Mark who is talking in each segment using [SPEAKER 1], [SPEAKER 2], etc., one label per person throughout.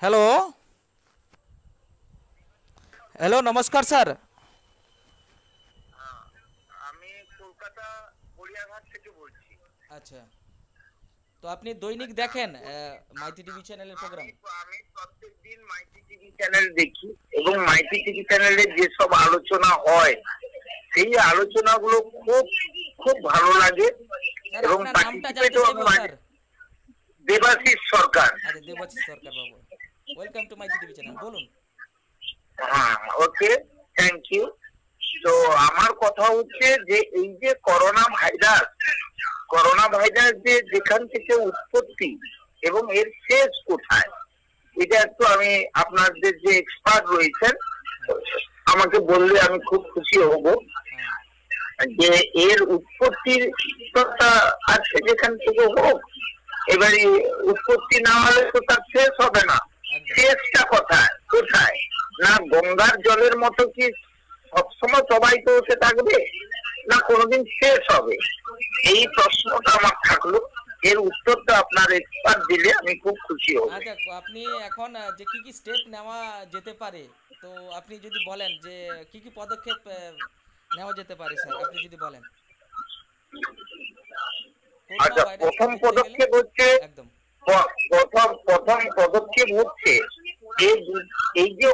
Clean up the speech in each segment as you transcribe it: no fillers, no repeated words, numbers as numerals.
[SPEAKER 1] Hello, hello, নমস্কার sir.
[SPEAKER 2] আমি কলকাতা গড়িয়াহাট থেকে বলছি।
[SPEAKER 1] আচ্ছা, তো আপনি দৈনিক দেখেন মাইতি টিভি চ্যানেলের
[SPEAKER 2] আমি
[SPEAKER 1] প্রোগ্রাম?
[SPEAKER 2] আমি প্রত্যেকদিন মাইটি টিভি চ্যানেল দেখি এবং মাইটি টিভি চ্যানেলে যেসব আলোচনা হয় সেই আলোচনাগুলো খুব খুব ভালো লাগে
[SPEAKER 1] স্যার
[SPEAKER 2] এবং
[SPEAKER 1] আপনার নামটা জানতে
[SPEAKER 2] পার্টিসিপেটও আমি
[SPEAKER 1] চাইবো স্যার?
[SPEAKER 2] দেবাশিস সরকার।
[SPEAKER 1] আচ্ছা, দেবাশিস সরকার বাবু, welcome to Maiti TV channel, বলুন।
[SPEAKER 2] হ্যাঁ, ওকে, থ্যাংক ইউ। তো আমার কথা হচ্ছে যে এই যে করোনা ভাইরাস যে যেখান থেকে উৎপত্তি এবং এর শেষ কোথায়, এটা একটু আমি আপনাদের যে এক্সপার্ট রয়েছেন
[SPEAKER 1] হ্যাঁ,
[SPEAKER 2] আমাকে বললে আমি খুব খুশি হব।
[SPEAKER 1] হ্যাঁ,
[SPEAKER 2] যে এর উৎপত্তির টা আছে যেখান থেকে হোক, এবারে উৎপত্তি না হলে তো তার শেষ হবে না।
[SPEAKER 1] একদম।
[SPEAKER 2] শেষটা কোথায় কোথায়? না গঙ্গার জলের মতো কি সবসময় সবাই তো হতে থাকবে, না কোনোদিন শেষ হবে? এই প্রশ্নটা আমার থাকলো, এর উত্তরটা আপনার এক্সপার্ট দিলে আমি খুব খুশি হব।
[SPEAKER 1] আচ্ছা, আপনি এখন যে কি কি স্টেপ নেওয়া যেতে পারে, তো আপনি যদি বলেন যে কি কি পদক্ষেপ নেওয়া যেতে পারে স্যার, আপনি যদি বলেন করোনা
[SPEAKER 2] আচ্ছা,
[SPEAKER 1] ভাইরাসকে
[SPEAKER 2] প্রথম
[SPEAKER 1] জিততে গেলে।
[SPEAKER 2] পদক্ষেপ হচ্ছে
[SPEAKER 1] একদম।
[SPEAKER 2] প্রথম পদক্ষেপ হচ্ছে এই এই যে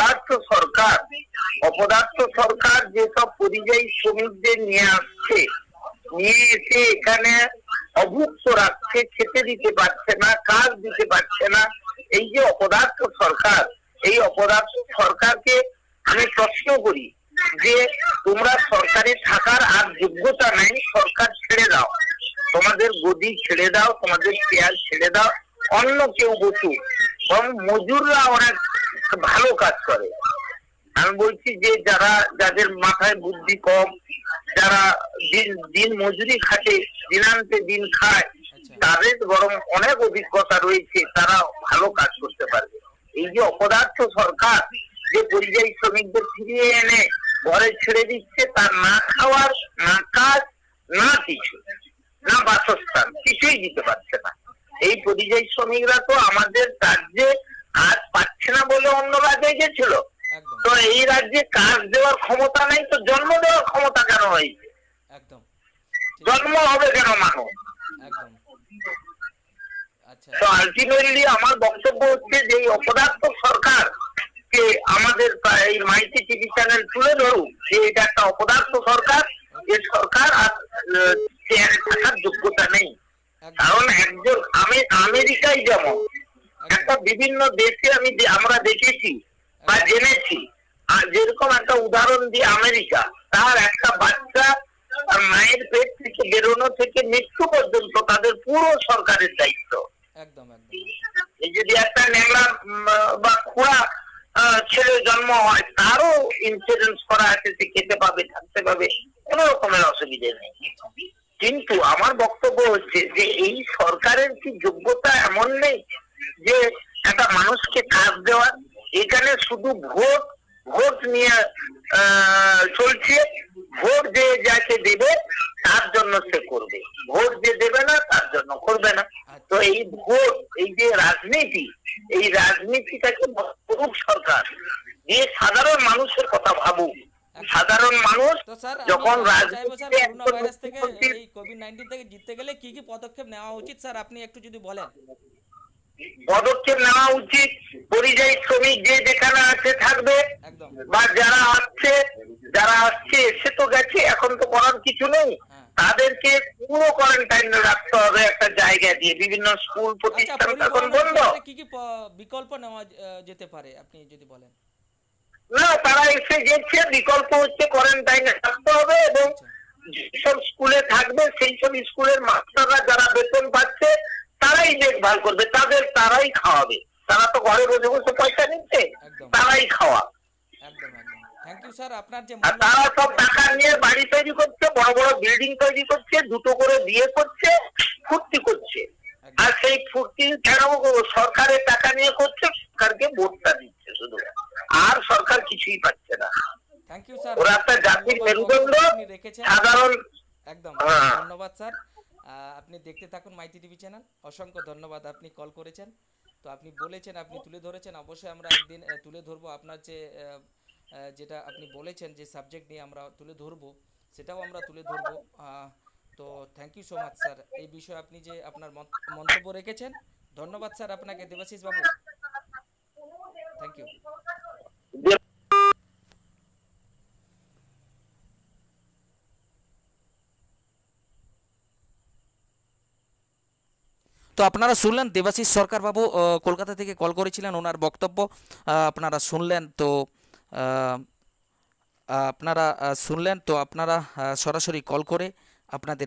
[SPEAKER 2] অপদার্থ সরকার যেসব পরিযায়ী শ্রমিকদের নিয়ে আসছে, নিয়ে এসে এখানে অভুক্ত রাখছে, খেতে দিতে পারছে না, কাজ দিতে পারছে না। এই যে এই অপদার্থ সরকারকে আমি প্রশ্ন করি যে তোমরা সরকারে থাকার আর যোগ্যতা নাই, সরকার ছেড়ে দাও, তোমাদের গদি ছেড়ে দাও, তোমাদের চেয়ার ছেড়ে দাও, অন্য কেউ বসুক। এবং মজুররা অনেক ভালো কাজ করে। আমি বলছি যে যাদের মাথায় বুদ্ধি কম, যারা দিন দিন মজুরি খাটে, দিনান্তে দিন খায়,
[SPEAKER 1] আচ্ছা।
[SPEAKER 2] তাদের বরং অনেক অভিজ্ঞতা রয়েছে, তারা ভালো কাজ করতে পারবে। এই যে অপদার্থ সরকার যে পরিযায়ী শ্রমিকদের ফিরিয়ে এনে ঘরে ছেড়ে দিচ্ছে, তার না খাওয়ার, না কাজ, না কিছু, না বাসস্থান, কিছুই দিতে পারছে না। এই পরিযায়ী শ্রমিকরা তো আমাদের রাজ্যে কাজ পাচ্ছে না বলে অন্য রাজ্যে গেছিল।
[SPEAKER 1] একদম।
[SPEAKER 2] তো এই রাজ্যে কাজ দেওয়ার ক্ষমতা নেই, তো জন্ম দেওয়ার ক্ষমতা কেন হয়েছে?
[SPEAKER 1] একদম ঠিক।
[SPEAKER 2] জন্ম হবে কেন মানুষ?
[SPEAKER 1] একদম। আচ্ছা।
[SPEAKER 2] তো আলটিমেটলি আমার বক্তব্য হচ্ছে যে এই অপদার্থ সরকার কে আমাদের এই মাইটি টিভি চ্যানেল তুলে ধরুক যে এটা একটা অপদার্থ সরকার, যে সরকার আর চেয়ারে থাকার যোগ্যতা নেই।
[SPEAKER 1] একদম।
[SPEAKER 2] কারণ একজন আমেরিকায় যেমন
[SPEAKER 1] একদম।
[SPEAKER 2] একটা বিভিন্ন দেশে আমরা দেখেছি বা জেনেছি, আর যেরকম একটা উদাহরণ দিয়ে আমেরিকা, তার একটা বাচ্চা তার মায়ের পেট থেকে বেরোনো থেকে মৃত্যু পর্যন্ত তাদের পুরো সরকারের দায়িত্ব।
[SPEAKER 1] একদম। একদম।
[SPEAKER 2] এই যদি একটা ন্যাংরা বা খোড়া ছেলে জন্ম হয়, তারও ইন্স্যুরেন্স করা আছে, সে খেতে পাবে, থাকতে পাবে, কোনো রকমের অসুবিধে নেই।
[SPEAKER 1] আচ্ছা।
[SPEAKER 2] কিন্তু আমার বক্তব্য হচ্ছে যে এই সরকারের কি যোগ্যতা এমন নেই যে একটা মানুষকে কাজ দেওয়ার? এখানে শুধু ভোট ভোট নিয়ে চলছে। ভোট যে যাকে দেবে তার জন্য সে করবে, ভোট যে দেবে না তার জন্য করবে না। তো এই ভোট, এই যে রাজনীতি, এই রাজনীতিটাকে করুক সরকার, যে সাধারণ মানুষের কথা ভাবুক। সাধারণ মানুষ
[SPEAKER 1] তো স্যার
[SPEAKER 2] যখন
[SPEAKER 1] আমি চাইবো স্যার,
[SPEAKER 2] রাজনীতিতে
[SPEAKER 1] করোনা
[SPEAKER 2] একজন
[SPEAKER 1] ভাইরাস থেকে,
[SPEAKER 2] মুখ্যমন্ত্রীর
[SPEAKER 1] এই কোভিড-19 থেকে জিততে গেলে কি কি পদক্ষেপ নেওয়া উচিত স্যার, আপনি একটু যদি বলেন।
[SPEAKER 2] পদক্ষেপ নেওয়া উচিত, পরিযায়ী শ্রমিক যে যেখানে আছে থাকবে,
[SPEAKER 1] একদম।
[SPEAKER 2] বা যারা আসছে এসে তো গেছে, এখন তো করার কিছু নেই।
[SPEAKER 1] হ্যাঁ।
[SPEAKER 2] তাদেরকে পুরো কোয়ারেন্টাইনে রাখতে হবে একটা জায়গা দিয়ে। বিভিন্ন স্কুল
[SPEAKER 1] আচ্ছা,
[SPEAKER 2] প্রতিষ্ঠান এখন
[SPEAKER 1] পরিবহনের
[SPEAKER 2] বন্ধ।
[SPEAKER 1] ক্ষেত্রে কি কি বিকল্প নেওয়া যেতে পারে, আপনি যদি বলেন।
[SPEAKER 2] না, তারা এসে গেছে, বিকল্প হচ্ছে কোয়ারেন্টাইনে রাখতে হবে এবং
[SPEAKER 1] আচ্ছা।
[SPEAKER 2] যেসব স্কুলে থাকবে সেই সব স্কুলের মাস্টাররা যারা বেতন পাচ্ছে তারাই দেখভাল করবে, তারাই খাওয়াবে। তারা তো ঘরে বসে বসে পয়সা নিচ্ছে,
[SPEAKER 1] একদম।
[SPEAKER 2] তারাই খাওয়া।
[SPEAKER 1] একদম। একদম। থ্যাংক ইউ স্যার, আপনার যে
[SPEAKER 2] আর তারা
[SPEAKER 1] মূল্যবান
[SPEAKER 2] সব
[SPEAKER 1] বক্তব্য
[SPEAKER 2] টাকা
[SPEAKER 1] রেখেছেন।
[SPEAKER 2] নিয়ে বাড়ি তৈরি করছে, বড় বড় বিল্ডিং তৈরি করছে, দুটো করে বিয়ে করছে, ফুর্তি করছে। আর
[SPEAKER 1] একদম।
[SPEAKER 2] সেই ফুর্তি কেন? সরকারের টাকা নিয়ে করছে, সরকারকে ভোটটা দিচ্ছে শুধু, আর সরকার কিছুই পাচ্ছে না।
[SPEAKER 1] থ্যাংক ইউ স্যার,
[SPEAKER 2] ওরা একটা জাতির
[SPEAKER 1] মূল্যবান
[SPEAKER 2] মেরুদণ্ড,
[SPEAKER 1] বক্তব্য আপনি রেখেছেন।
[SPEAKER 2] সাধারণ।
[SPEAKER 1] একদম।
[SPEAKER 2] হ্যাঁ।
[SPEAKER 1] ধন্যবাদ স্যার। আপনি দেখতে থাকুন মাইতি টিভি চ্যানেল। অসংখ্য ধন্যবাদ, আপনি কল করেছেন। তো আপনি বলেছেন, আপনি তুলে ধরেছেন, অবশ্যই আমরা একদিন তুলে ধরবো আপনার যে যেটা আপনি বলেছেন যে সাবজেক্ট নিয়ে আমরা তুলে ধরবো, সেটাও আমরা তুলে ধরবো। তো thank you so much sir, এই বিষয়ে আপনি যে আপনার মন্তব্য রেখেছেন। ধন্যবাদ স্যার আপনাকে, দেবাশিস বাবু। Thank you. তো আপনারা শুনলেন দেবাশিস সরকার বাবু কলকাতা থেকে কল করেছিলেন, ওনার বক্তব্য আপনারা শুনলেন। তো আহ, আপনারা শুনলেন, তো আপনারা সরাসরি কল করে আপনাদের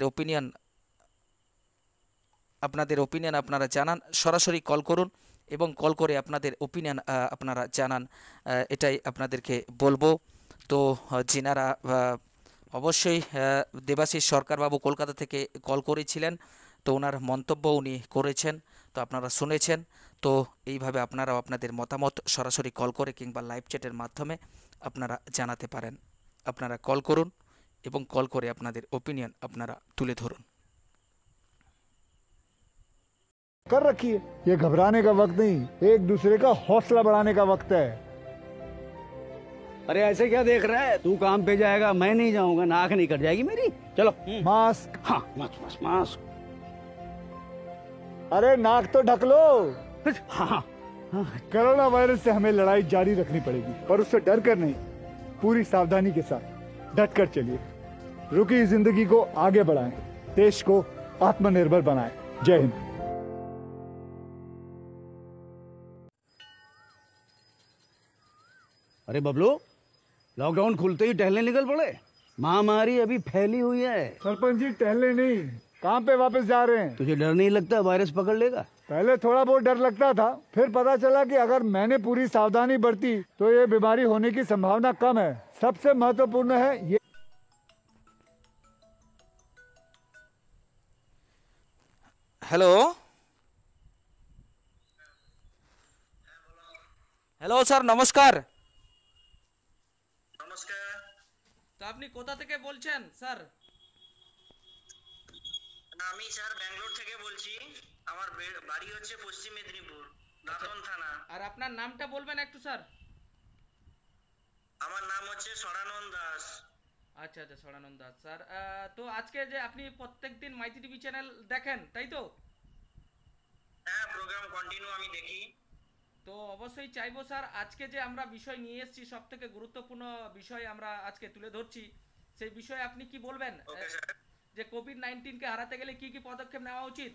[SPEAKER 1] ওপিনিয়ন আপনারা জানান, সরাসরি কল করুন এবং কল করে আপনাদের ওপিনিয়ন আপনারা জানান, এটাই আপনাদেরকে বলবো। তো যিনারা অবশ্যই দেবাশিস সরকারবাবু কলকাতা থেকে কল করেছিলেন, তো ওনার মন্তব্য উনি করেছেন, তো আপনারা শুনেছেন। তো এইভাবে আপনারাও আপনাদের মতামত সরাসরি কল করে কিংবা লাইভ চ্যাটের মাধ্যমে আপনারা জানাতে পারেন। আপনারা কল করুন এবং কল করে আপনাদের ওপিনিয়ন আপনারা তুলে ধরুন।
[SPEAKER 3] कर रखी है। ये घबराने का वक्त नहीं, एक दूसरे का हौसला बढ़ाने का वक्त है।
[SPEAKER 4] अरे ऐसे क्या देख रहा है? तू काम पे जाएगा, मैं नहीं जाऊंगा, नाक नहीं कट जाएगी मेरी। चलो।
[SPEAKER 3] मास्क।
[SPEAKER 4] हाँ, मास्क मास्क मास्क।
[SPEAKER 3] अरे नाक तो ढक लो।
[SPEAKER 4] हाँ हाँ हाँ।
[SPEAKER 3] कोरोना वायरस से हमें लड़ाई जारी रखनी पड़ेगी, पर उससे डर कर नहीं, पूरी सावधानी के साथ डट कर चलिए। रुकी जिंदगी को आगे बढ़ाएं, देश को आत्मनिर्भर बनाएं। जय हिंद।
[SPEAKER 4] अरे बबलू, लॉकडाउन खुलते ही टहलने निकल पड़े। महामारी अभी फैली हुई है।
[SPEAKER 3] सरपंच जी टहले नहीं, काम पे वापस जा रहे हैं।
[SPEAKER 4] तुझे डर नहीं लगता वायरस पकड़ लेगा?
[SPEAKER 3] पहले थोड़ा बहुत डर लगता था, फिर पता चला कि अगर मैंने पूरी सावधानी बरती तो ये बीमारी होने की संभावना कम है। सबसे महत्वपूर्ण है ये।
[SPEAKER 1] হ্যালো হ্যালো স্যার, নমস্কার।
[SPEAKER 2] নমস্কার।
[SPEAKER 1] তো আপনি কোথা থেকে বলছেন স্যার?
[SPEAKER 2] আমি স্যার ব্যাঙ্গালোর থেকে বলছি। আমার বাড়ি হচ্ছে পশ্চিম মেদিনীপুর, দাঁতন থানা।
[SPEAKER 1] আর আপনার নামটা বলবেন একটু স্যার?
[SPEAKER 2] আমার নাম হচ্ছে সরানন্দ দাস।
[SPEAKER 1] আচ্ছা আচ্ছা, সরানন্দ দাস স্যার। তো আজকে যে আপনি প্রত্যেকদিন মাইতি টিভি চ্যানেল দেখেন, তাই তো?
[SPEAKER 2] হ্যাঁ, প্রোগ্রাম কন্টিনিউ আমি দেখি।
[SPEAKER 1] তো অবশ্যই চাইবো স্যার, আজকে যে আমরা বিষয় নিয়ে এসেছি, সব থেকে গুরুত্বপূর্ণ বিষয় আমরা আজকে তুলে ধরছি, সেই বিষয়ে আপনি কি বলবেন?
[SPEAKER 2] Okay sir.
[SPEAKER 1] যে কোভিড-19কে হারাতে গেলে কি কি পদক্ষেপ নেওয়া উচিত?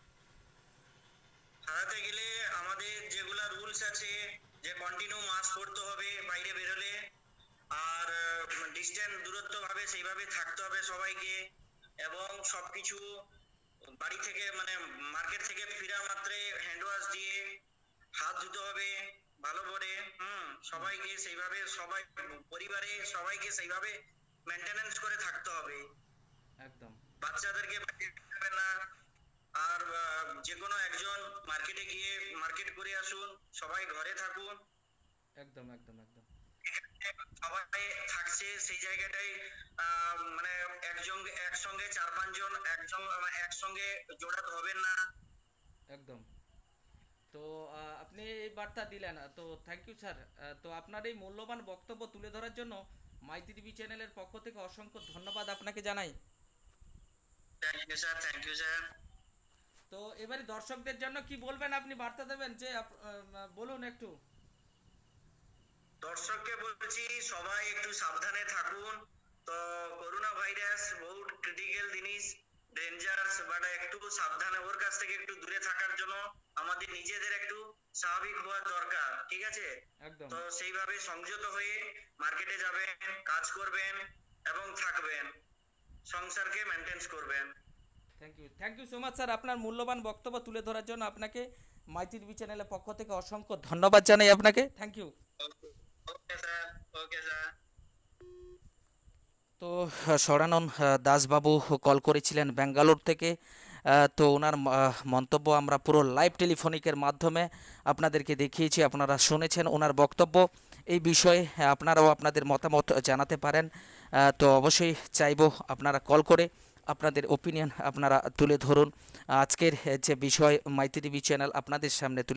[SPEAKER 2] হারাতে গেলে আমাদের যেগুলা রুলস আছে, যে কন্টিনিউ মাস্ক পরতে হবে বাইরে বেরোলে, আর ডিস্টেন্স দূরত্ব ভাবে সেইভাবে থাকতে হবে সবাইকে, এবং সবকিছু বাড়ি থেকে মানে মার্কেট থেকে ফিরা মাত্রে হ্যান্ড ওয়াশ দিয়ে হাত ধুতে হবে ভালো করে। সবাইকে সেইভাবে, সবাই পরিবারে সবাইকে সেইভাবে মেনটেনেন্স করে থাকতে হবে।
[SPEAKER 1] একদম।
[SPEAKER 2] বাচ্চাদেরকে বাইরে যাবে না। আর যে কোনো একজন মার্কেটে গিয়ে মার্কেট করে আসুন, সবাই ঘরে থাকুন।
[SPEAKER 1] একদম একদম একদম।
[SPEAKER 2] সবাই থাকছে সেই জায়গাটাই, মানে একসঙ্গে 4-5 জন একসঙ্গে জোড়াতে হবেন না।
[SPEAKER 1] একদম। তো আপনি এই বার্তা দিলেন, তো থ্যাংক ইউ স্যার। তো আপনার এই মূল্যবান বক্তব্য তুলে ধরার জন্য মাইতি টিভি চ্যানেলের পক্ষ থেকে অসংখ্য ধন্যবাদ আপনাকে জানাই।
[SPEAKER 2] Thank you sir, thank you sir.
[SPEAKER 1] তো এবারে দর্শকদের জন্য কি বলবেন, আপনি বার্তা দেবেন যে বলুন একটু।
[SPEAKER 2] দর্শককে বলছি সবাই একটু সাবধানে থাকুন। তো করোনা ভাইরাস বহুত ক্রিটিক্যাল জিনিস, ডেঞ্জারাস, বাট একটু সাবধানে ওর কাছ থেকে একটু দূরে থাকার জন্য আমাদের নিজেদের একটু স্বাভাবিক হওয়া দরকার, ঠিক আছে?
[SPEAKER 1] একদম।
[SPEAKER 2] তো সেইভাবে সংযত হয়ে মার্কেটে যাবেন, কাজ করবেন এবং থাকবেন, সংসারকে মেনটেন করবেন।
[SPEAKER 1] Thank you so much sir, আপনার মূল্যবান বক্তব্য তুলে ধরার জন্য আপনাকে মাইতি টিভি চ্যানেলের পক্ষ থেকে অসংখ্য ধন্যবাদ জানাই আপনাকে। Thank you.
[SPEAKER 2] Okay sir, okay sir.
[SPEAKER 1] তো সরানন্দ দাসবাবু কল করেছিলেন ব্যাঙ্গালোর থেকে। তো ওনার মন্তব্য আমরা পুরো লাইভ টেলিফোনিকের মাধ্যমে আপনাদেরকে দেখিয়েছি, আপনারা শুনেছেন ওনার বক্তব্য। এই বিষয়ে আপনারাও আপনাদের মতামত জানাতে পারেন। তো অবশ্যই চাইবো আপনারা কল করে আপনাদের ওপিনিয়ন আপনারা তুলে ধরুন। আজকের যে বিষয় মাইতি টিভি চ্যানেল আপনাদের সামনে